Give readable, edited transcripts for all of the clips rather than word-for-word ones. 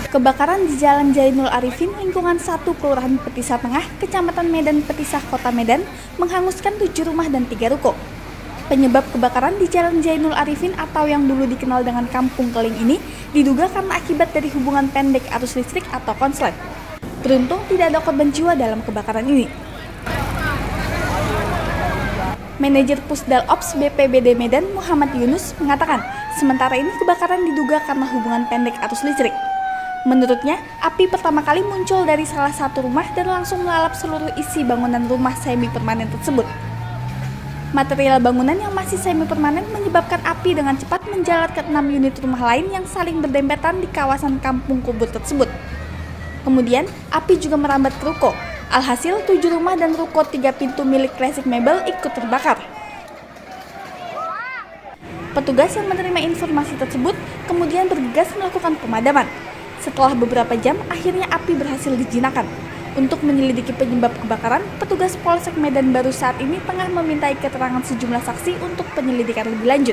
Kebakaran di Jalan Zainul Arifin, lingkungan 1 Kelurahan Petisah Tengah, Kecamatan Medan Petisah, Kota Medan, menghanguskan 7 rumah dan 3 ruko. Penyebab kebakaran di Jalan Zainul Arifin atau yang dulu dikenal dengan Kampung Keling ini diduga karena akibat dari hubungan pendek arus listrik atau konslet. Beruntung tidak ada korban jiwa dalam kebakaran ini. Manajer Pusdal Ops BPBD Medan, Muhammad Yunus, mengatakan sementara ini kebakaran diduga karena hubungan pendek arus listrik. Menurutnya, api pertama kali muncul dari salah satu rumah dan langsung melalap seluruh isi bangunan rumah semi-permanen tersebut. Material bangunan yang masih semi-permanen menyebabkan api dengan cepat menjalar ke 6 unit rumah lain yang saling berdempetan di kawasan Kampung Kubur tersebut. Kemudian, api juga merambat ke ruko. Alhasil, 7 rumah dan ruko 3 pintu milik Classic Mebel ikut terbakar. Petugas yang menerima informasi tersebut kemudian bergegas melakukan pemadaman. Setelah beberapa jam, akhirnya api berhasil dijinakan. Untuk menyelidiki penyebab kebakaran, petugas Polsek Medan Baru saat ini tengah memintai keterangan sejumlah saksi untuk penyelidikan lebih lanjut.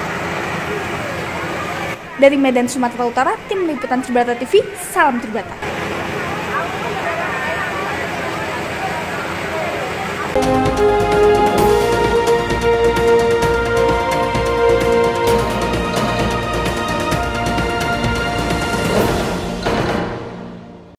Dari Medan, Sumatera Utara, Tim Liputan Tribata TV, salam Tribata.